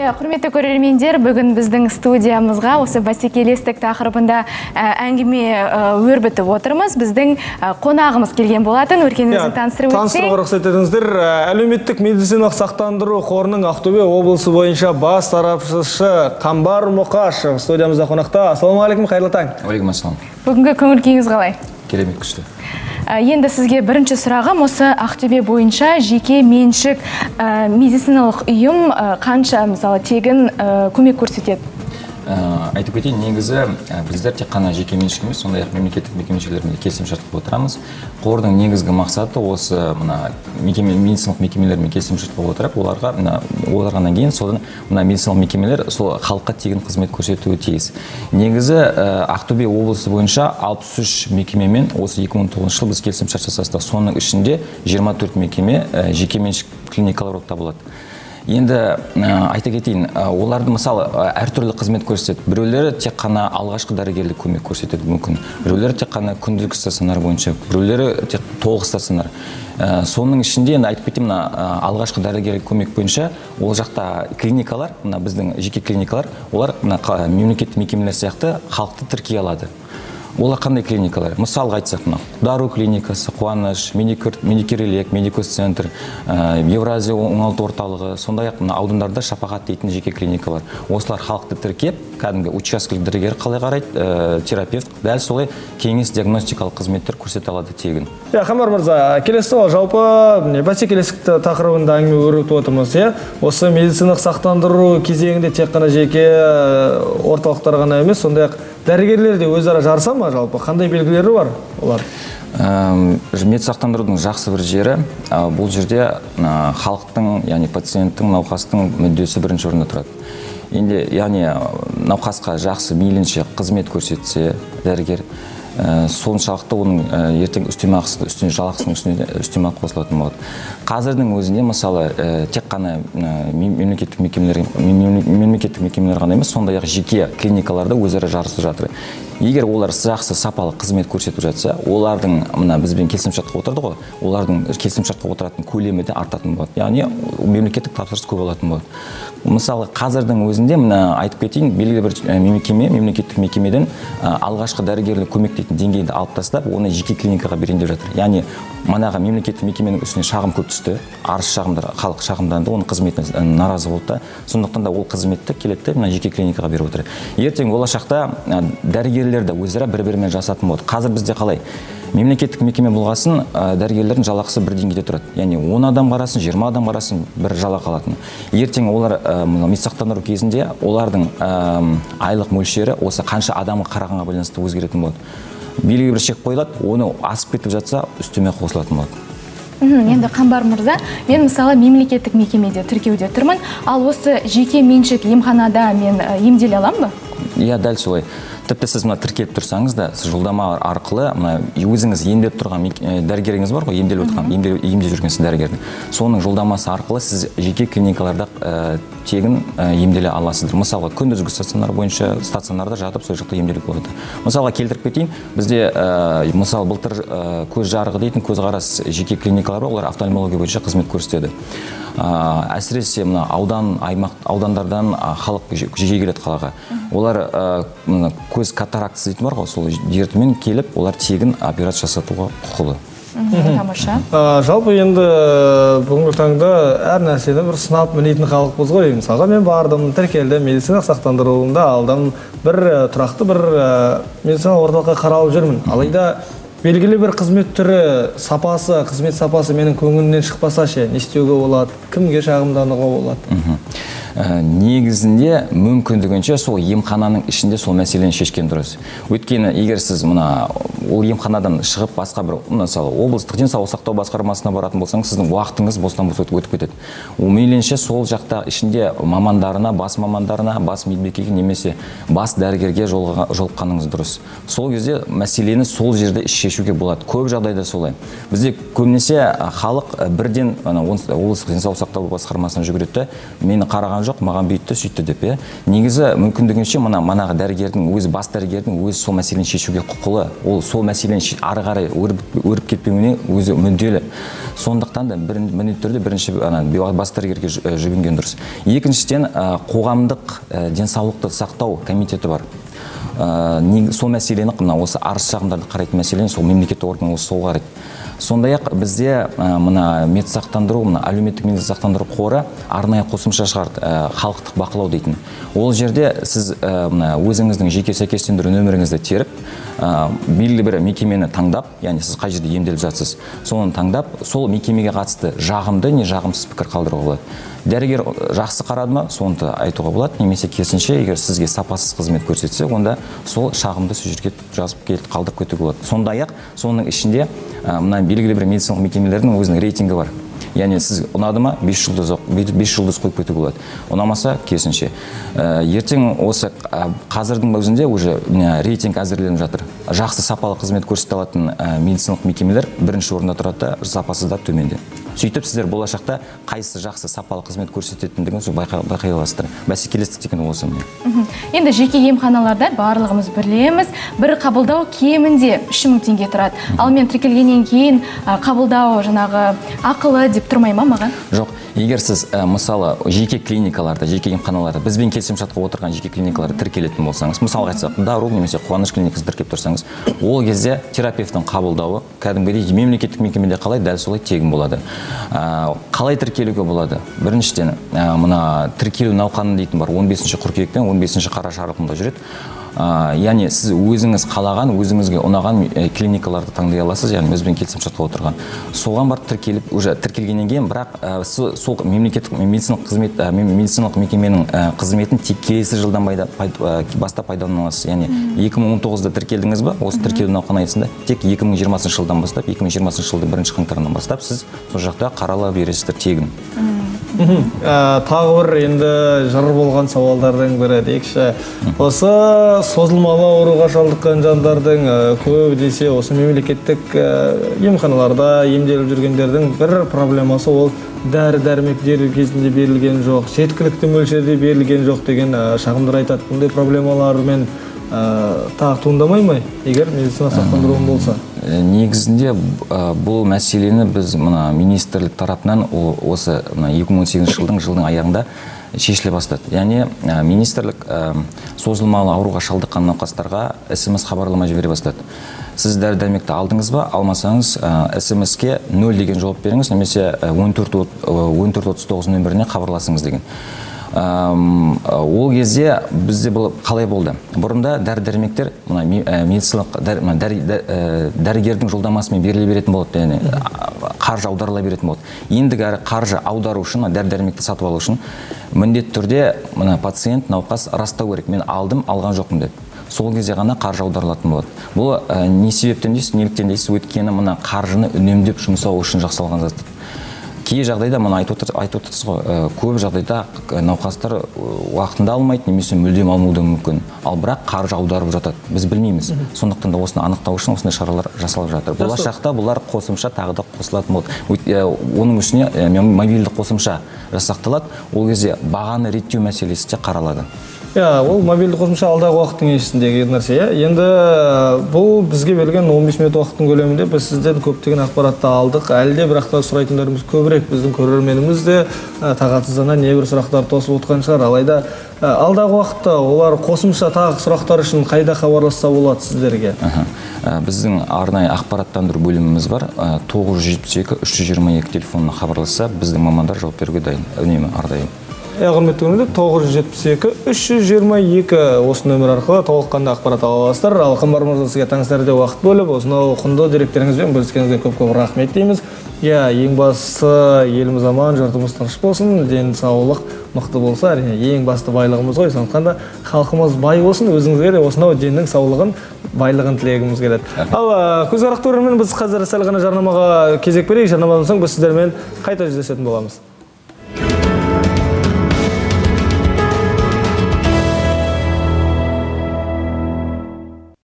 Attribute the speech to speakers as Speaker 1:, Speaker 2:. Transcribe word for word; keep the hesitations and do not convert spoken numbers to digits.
Speaker 1: Құрметті көрермендер, бүгін біздің студиямызға осы бәсекелестік тақырыбында әңгіме өрбітіп отырмыз. Біздің қонағымыз келген болатын, өркеніңізді таныстырып өтсек.
Speaker 2: Таныстыруға рұқсат етіңіздер. Әлеуметтік медициналық сақтандыру қорының Ақтөбе облысы бойынша бас сарапшысы Қамбар Мұқашев студиямызда қонақта. Ассалаумағалейкум, қайырлы таң.
Speaker 3: Уағалейкум ассалам.
Speaker 1: Бүгінгі көңіл күйіңіз қалай?
Speaker 3: Керемет, күшті.
Speaker 1: Енді сізге бірінші сұрағым осы Ақтөбе бойынша жеке меншік медициналық ұйым қанша мысалы тегін көмек көрсетеді?
Speaker 3: Айтып кетейін, негізі біздер тек қана жеке меншік емес, сондай-ақ мемлекеттік мекемешілермен келісімшарт қылып отырамыз. Қордың негізгі мақсаты осы мына медициналық мекемелермен келісімшарт қылып отырып, оларға олардан кейін содан мына медициналық мекемелер сол халыққа тегін қызмет көрсетуі тиіс. Негізі Ақтөбе облысы бойынша алпыс үш мекемемен осы екі мың он тоғызыншы жылы біз келісімшарт жасастық. Соның ішінде жиырма төрт мекеме жеке меншік клиникалар болып табылады. Енді айта кетейін, оларды мысалы әртүрлі қызмет көрсетеді. Біреулері тек қана алғашқы дәрігерлік көмек көрсетеді мүмкін. Біреулері тек қана күндізгі стационар бойынша, біреулері тек толық стационар. Соның ішінде енді айтып кетейін, алғашқы дәрігерлік көмек бойынша ол жақта клиникалар, біздің жеке клиникалар, олар мемлекеттік мекемелер сияқты халықты тіркей алады. Олар қандай клиникалар? Мысалға айтсақ, Дару клиникасы, Қуаныш, Медикерелек, Медикос центр, Евразия оңалту орталығы, сондай-ақ аудандарда Шапағат дейтін жеке клиникалар. Осылар халықты тіркеп, кәдімгі учаскелік дәрігер қалай қарайды, терапевт, дәл солай кеңес диагностикалық қызметтер көрсете алады тегін.
Speaker 2: Қамбар мырза, келесі сауал, жалпы бәсекелестік тақырыбында әңгіме өрбітіп отырмыз. Осы медициналық сақтандыру кезеңінде тек қана жеке орталықтар ғана емес, сондай-ақ дәрігерлер де өзара жарыса ма жалпы? Қандай белгілері бар олар?
Speaker 3: Медсақтандырудың жақсы бір жері, бұл жерде халықтың, яғни пациенттің, науқастың мүддесі бірінші орында тұрады. Енді, яғни науқасқа жақсы мейлінше қызмет көрсетсе дәрігер, соншалықты оның ертең үстемақысы, жалақысының үстемақы қосылатын болады. Қазірдің өзінде мысалы тек қана мемлекеттік мекемелер ғана емес, сондай-ақ жеке клиникаларда өзара жарысып жатыр. Егер олар жақсы сапалы қызмет көрсетіп жатса, олардың мына бізбен келісімшартқа отырды ғой, олардың келісімшартқа отыратын көлемі де артатын болады. Яғни мемлекеттік тапсырыс көп алатын болады. Мысалы, қазірдің өзінде мына айтып кетейін, белгілі бір мекеме, мемлекеттік мекемеден алғашқы дәрігерлік көмек дейтін деңгейді алып тастап, оны жеке клиникаға берендеп жатыр. Яғни манаға мемлекеттік мекеменің үстіне шағым көп түсті, арыз шағымдар, халық шағымданды, оның қызметіне наразы болды. Сондықтан да ол қызметті келеді, мына жеке клиникаға беріп отыр. Ертең болашақта дәрігерлер де өзара бір-бірімен жасатын болады. Қазір бізде қалай? Мемлекеттік мекеме болғасын, дәрігерлердің жалақысы бір деңгейде тұрады. Яғни он адам қарасын, жиырма адам қарасын бір жалақы алатын. Ертең олар медсақтандыру кезінде олардың айлық мөлшері осы қанша адамға қарағанға байланысты өзгеретін болады. Белгілі бір шек қойылады, оны асып кетіп жатса, үстеме қосылатын болады.
Speaker 1: Енді Қамбар мырза, мен мысалы мемлекеттік мекемеде тіркеуде тұрмын, ал осы жеке меншік емханада мен емделе аламын ба?
Speaker 3: Иә, дәл солай. Тіпті сіз мына тіркеліп тұрсаңыз да, сіз жолдама арқылы өзіңіз емделіп тұрған дәрігеріңіз бар ғой, емделіп отырған, емделіп жүрген сіз дәрігердің. Соның жолдамасы арқылы сіз жеке клиникаларда тегін емделе аласыздар. Мысалға, күндізгі стационар бойынша стационарда жатып, сол жақта емделіп болады. Мысалға келтіріп кетейін, бізде мысалы былтыр көз жарығы дейтін көзқарас жеке клиникалар бар, олар офтальмология бойынша қызмет көрсетеді. Әсіресе мына аудан, аймақ, аудандардан халық жеке келеді қалаға. Олар көз катарактысы дейтін бар ғой, сол дертімен келіп, олар тегін операция жасатуға құқылы.
Speaker 1: Тамаша.
Speaker 2: Жалпы енді бүгінгі таңда әр нәрсені бір сынап мінейтін халықпыз ғой. Мысалға мен бардым, тіркелдім, медициналық сақтандыруымда алдым, бір тұрақты бір медициналық орталыққа қаралып жүрмін. Алайда белгілі бір қызмет түрі, сапасы, қызмет сапасы менің көңілімнен шықпаса ше, не істеуге болады, кімге шағымдануға болады?
Speaker 3: Негізінде мүмкіндігінше сол емхананың ішінде сол мәселені шешкен дұрыс. Өйткені егер сіз мына ол емханадан шығып басқа бір, мысалы, облыстық денсаулық сақтау басқармасына баратын болсаңыз, сіздің уақытыңыз бостан бос өтіп кетеді. Мейлінше сол жақта ішінде мамандарына, бас мамандарына, бас медбикеге немесе бас дәрігерге жолыққаныңыз дұрыс. Сол кезде мәселені сол жерде шешуге болады. Көп жағдайда солай. Бізде көбінесе халық бірден облыстық денсаулық сақтау басқармасына жүгіреді, мені қараған қараған жоқ, маған бүйтті, сөйтті деп, иә. Негізі мүмкіндігінше мына манағы дәрігердің өзі, бас дәрігердің өзі сол мәселені шешуге құқылы. Ол сол мәселені ары қарай өріп кетпеуіне өзі мүдделі. Сондықтан да міндетті түрде бірінші бас дәрігерге жүгінген дұрыс. Екіншіден, қоғамдық денсаулықты сақтау комитеті бар. Сол мәселені, осы арыз шағымдарды қарайтын мәселені сол мемлекеттік орган осы сол қарайды. Сондай-ақ бізде мына медсақтандыру, мына әлеуметтік медсақтандыру қоры арнайы қосымша шығарды, халықтық бақылау дейтін. Ол жерде сіз өзіңіздің жеке сәйкестендіру нөміріңізді теріп, белгілі бір мекемені таңдап, яғни сіз қай жерде емделіп жатсыз, соны таңдап, сол мекемеге қатысты жағымды не жағымсыз пікір қалдыруға болады. Дәрігер жақсы қарады ма, соны айтуға болады, немесе керісінше, егер сізге сапасыз қызмет көрсетсе, онда сол шағымды сол жерге жазып келіп қалдырып кетуге болады. Сондай-ақ соның ішінде мына белгілі бір медициналық мекемелердің өзінің рейтингі бар. Яғни сіз ұнады ма, бес жұлдыз қойып кетуге болады. Ұнамаса, керісінше. Ертең осы қазірдің өзінде уже рейтинг әзірленіп жатыр. Жақсы сапалы қызмет көрсете алатын медициналық мекемелер бірінші орында тұрады, сапасыздап төменде. Сөйтіп сіздер болашақта қайсысы жақсы сапалы қызмет көрсететіндігін байқай аласыздар. Бәсекелестік деген осы міне.
Speaker 1: Енді жеке емханаларда барлығымыз білеміз, бір қабылдау кемінде үш мың теңге тұрады. Ал мен тіркелгеннен кейін қабылдау жаңағы ақылы деп тұрмай ма маған?
Speaker 3: Жоқ. Егер сіз мысалы жеке клиникаларда, жеке емханаларда, бізбен келісімшартқа отырған жеке клиникаларда тіркелетін болсаңыз, мысалға айтсақ, Дару немесе Қуаныш клиникасы тіркеп тұрсаңыз, ол кезде терапевтің қабылдауы кәдімгідей мемлекеттік мекемеде қалай дәл солай тегін болады. Қалай тіркелуге болады? Біріншіден, мына тіркелу науқаны дейтін бар, он бесінші қыркүйектен он бесінші қараша аралығында жүреді. Яғни сіз өзіңіз қалаған, өзіңізге ұнаған клиникаларды таңдай аласыз, яғни өзбен келісімшартқа отырған. Соған барып тіркеліп, уже тіркелгеннен кейін, бірақ сол мемлекеттік медициналық қызмет, медициналық мекеменің қызметін тек келесі жылдан бастап пайдалана аласыз. Яғни екі мың он тоғызда тіркелдіңіз ба, осы тіркелу науқаны аясында тек екі мың жиырмасыншы жылдан бастап, екі мың жиырмасыншы жылдың бірінші қаңтарынан бастап сіз сол жақта қарала бересіздер тегін.
Speaker 2: Тағы бір енді жыр болған сауалдардың бірі дейікші. Осы созылмалы ауруға шалдыққан жандардың көбі десе осы мемлекеттік емханаларда емделіп жүргендердің бір проблемасы ол дәрі-дәрмек дер кезінде берілген жоқ, жеткілікті мөлшерде берілген жоқ деген шағымдар айтады. Бұндай проблемалармен тағы туындамай ма, егер медицина сақтандыруым болса?
Speaker 3: Негізінде бұл мәселені біз министрлік тарапынан осы екі мың он сегізінші жылдың жылдың аяғында шешіле бастады. Яғни министрлік созылмалы ауруға шалдыққан науқастарға эс эм эс хабарлама жібере бастады. Сіз дәрі-дәрмекті алдыңыз ба, алмасаңыз эс эм эске нөл деген жауап беріңіз, немесе он төрт отыз тоғыз нөміріне хабарласыңыз деген. Ол кезде бізде қалай болды? Бұрында дәрі-дәрмектер медициналық дәрігердің жолдамасымен беріле беретін болды, яғни қаржы аударыла беретін болды. Ендігі қаржы аудару үшін, дәрі-дәрмекті сатып алу үшін міндетті түрде пациент, науқас растау керек, мен алдым, алған жоқпын деп. Сол кезде ғана қаржы аударылатын болады. Бұл не себептен дейсіз, неліктен дейсіз, өйткені мына қаржыны үнемдеп жұмсау үшін жасалған зат. Кей жағдайда, мұны айтып отырсыз ғой, көп жағдайда науқастар уақытында алмайды, немесе мүлдем алмауы мүмкін. Ал бірақ қаржы аударып жатады. Біз білмейміз. Сондықтан да осыны анықтау үшін осындай шаралар жасалып жатыр. Болашақта бұлар қосымша тағы да қосылатын болады. Оның үстіне мобильді қосымша жасақталады. Ол кезде бағаны реттеу мәселесі де қаралады.
Speaker 2: Ол мобильді қосымша алдағы уақыттың еншісіндегі нәрсе. Енді бұл бізге берілген он бес минут уақыттың көлемінде біз сізден көптеген ақпаратты алдық. Әлде бірақта сұрайтындарымыз көбірек. Біздің көрерменіміз де тағатсыздана небір сұрақтар тосып отқан шығар. Алайда алдағы уақытта олар қосымша тағы сұрақтар үшін қайда хабарласса болады сіздерге?
Speaker 3: Біздің арнайы ақпараттандыру бөліміміз бар. тоғыз жүз жетпіс екі үш жүз жиырма екі телефонына хабарласса, біздің мамандар жауап беруге дайын. Үнемі ардайым.
Speaker 2: Құрметті көрермендер, тоғыз жүз жетпіс екі үш жүз жиырма екі осы нөмір арқылы толыққанды ақпарат ала аласыздар. Ал Қамбар мырза, сізге таңсәріде уақыт бөліп, осынау құнды деректеріңізбен бөліскеніңізге көп-көп рахмет дейміз. Иә, ең бастысы еліміз аман, жұртымыз тыныш болсын, денсаулық мықты болса, әрине ең басты байлығымыз ғой. Сондықтан да халқымыз бай болсын, өзіңізге де осынау деннің саулығын, байлығын тілегіміз келеді. Ал көз қарақты көрермен, біз қазір сәл ғана жарнамаға кезек берейік. Жарнамадан соң біз сіздермен қайта жүздесетін боламыз.